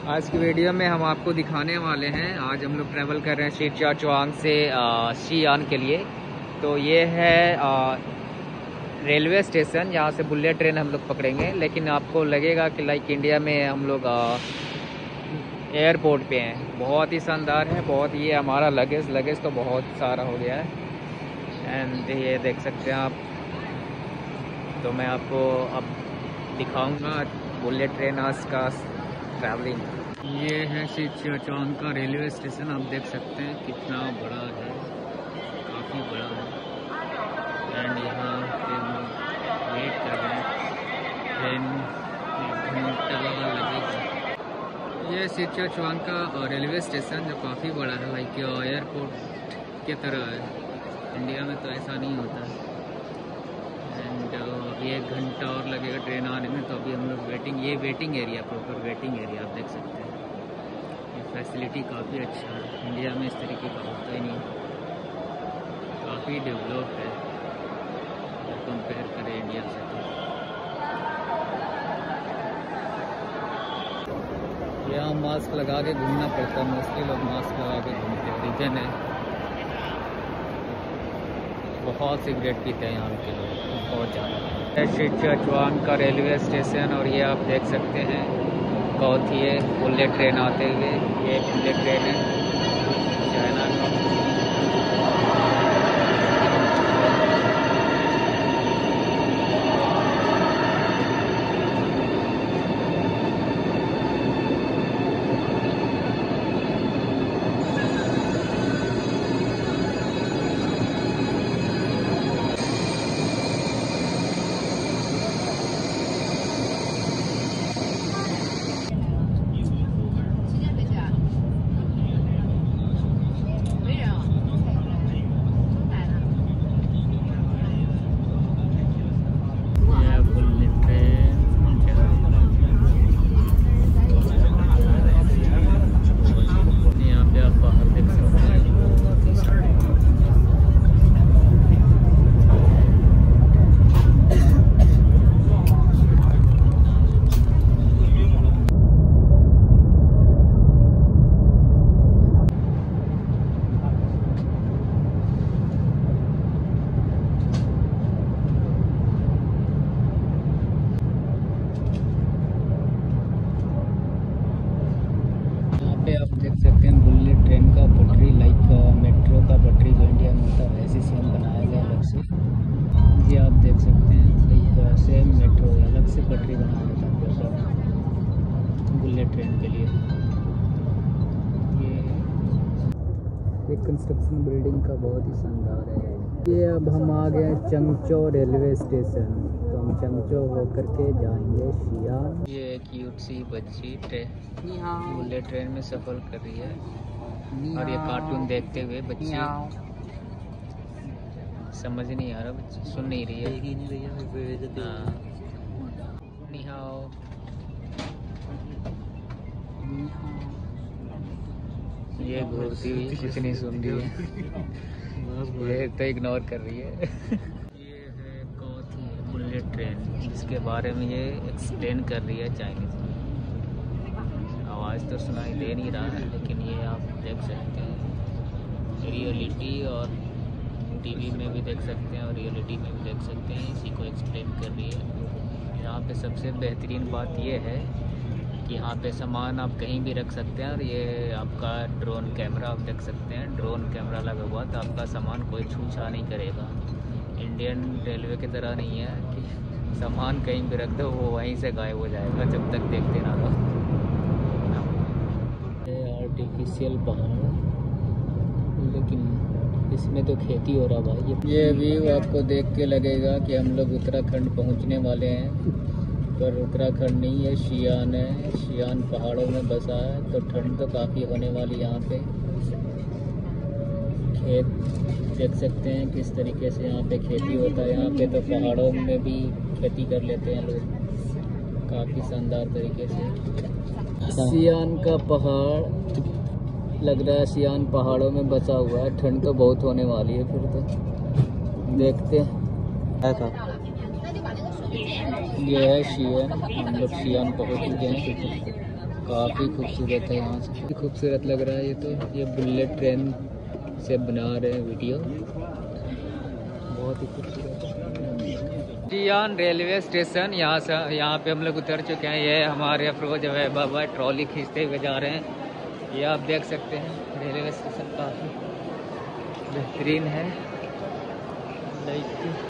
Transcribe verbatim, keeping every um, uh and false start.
आज की वीडियो में हम आपको दिखाने वाले हैं, आज हम लोग ट्रैवल कर रहे हैं शिचियाचुआंग से शीयान के लिए। तो ये है आ, रेलवे स्टेशन, यहाँ से बुलेट ट्रेन हम लोग पकड़ेंगे। लेकिन आपको लगेगा कि लाइक इंडिया में हम लोग एयरपोर्ट पे हैं। बहुत ही शानदार है, बहुत। ये हमारा लगेज लगेज तो बहुत सारा हो गया है एंड ये देख सकते हैं आप। तो मैं आपको अब दिखाऊंगा बुलेट ट्रेन आज का ट्रैवलिंग। ये है शिचियाचुआंग का रेलवे स्टेशन, आप देख सकते हैं कितना बड़ा है, काफ़ी बड़ा है। एंड यहाँ पे हम वेट कर रहे हैं, ट्रेन एक घंटा लगेगा। ये शिचियाचुआंग का रेलवे स्टेशन जो काफ़ी बड़ा है, लाइक एयरपोर्ट की तरह है। इंडिया में तो ऐसा नहीं होता है। एंड अभी एक घंटा और लगेगा ट्रेन आने में, तो अभी हम लोग वेटिंग, ये waiting area, proper waiting area आप देख सकते हैं। ये फैसिलिटी काफ़ी अच्छा है, इंडिया में इस तरीके का होता ही नहीं, काफ़ी डेवलप है कंपेयर करें इंडिया से। तो यहाँ मास्क लगा के घूमना पड़ता है, मोस्टली लोग मास्क लगा के घूमते हैं। रीजन है बहुत सिगरेट पीते हैं यहाँ के लोग, बहुत ज़्यादा। शिचियाचुआंग का रेलवे स्टेशन, और ये आप देख सकते हैं कौथी है बुलेट ट्रेन आते हुए। ये बुलेट ट्रेन है चाइना का। आप देख सकते हैं बुलेट ट्रेन का पटरी, लाइक मेट्रो का पटरी जो इंडिया में होता है वैसे सेम बनाया गया अलग से। ये आप देख सकते हैं लाइक सेम मेट्रो अलग से पटरी बनाया गया था बुलेट ट्रेन के लिए। ये ये कंस्ट्रक्शन बिल्डिंग का बहुत ही शानदार है। ये अब हम आ गए हैं चंगचो रेलवे स्टेशन, तो हम चंगचो होकर के जाएंगे शीयान। ये एक क्यूट सी बच्ची बुलेट ट्रेन में सफर कर रही है, और ये कार्टून देखते हुए बच्ची समझ नहीं आ रहा, बच्ची सुन नहीं रही है। हाँ, निहाओ। ये घूरती हुई कुछ नहीं सुन रही है, ये तो इग्नोर कर रही है। ये है कौथी बुलेट ट्रेन, जिसके बारे में ये एक्सप्लेन कर रही है चाइनीज में। आवाज़ तो सुनाई दे नहीं रहा है, लेकिन ये आप देख सकते हैं रियलिटी, और टीवी में भी देख सकते हैं और रियलिटी में भी देख सकते हैं। इसी को एक्सप्लेन कर रही है। यहाँ पे सबसे बेहतरीन बात ये है कि यहाँ पे सामान आप कहीं भी रख सकते हैं, और ये आपका ड्रोन कैमरा आप देख सकते हैं, ड्रोन कैमरा लगा हुआ, तो आपका सामान कोई छू छा नहीं करेगा। इंडियन रेलवे की तरह नहीं है कि सामान कहीं भी रख दो वो वहीं से गायब हो जाएगा जब तक देखते ना रहो। आर्टिफिशियल पहाड़, लेकिन इसमें तो खेती हो रहा भाई। ये व्यू आपको देख के लगेगा कि हम लोग उत्तराखंड पहुंचने वाले हैं, पर उत्तराखंड नहीं है, शीयान है। शीयान पहाड़ों में बसा है, तो ठंड तो काफ़ी होने वाली। यहाँ पे खेत देख सकते हैं किस तरीके से यहाँ पे खेती होता है। यहाँ पे तो पहाड़ों में भी खेती कर लेते हैं लोग, काफ़ी शानदार तरीके से। शीयान का पहाड़ लग रहा है, शीयान पहाड़ों में बसा हुआ है। ठंड तो बहुत होने वाली है, फिर तो देखते हैं। ये है शीयान, हम लोग शीयान पहुँच चुके हैं। काफ़ी खूबसूरत है यहाँ से, काफ़ी खूबसूरत लग रहा है ये तो। ये बुलेट ट्रेन से बना रहे हैं वीडियो, बहुत ही खूबसूरत। जियान रेलवे स्टेशन, यहाँ से यहाँ पे हम लोग उतर चुके हैं। ये हमारे अफरोज भाई बाबा ट्रॉली खींचते हुए जा रहे हैं। ये आप देख सकते हैं रेलवे स्टेशन काफ़ी बेहतरीन है। लाइक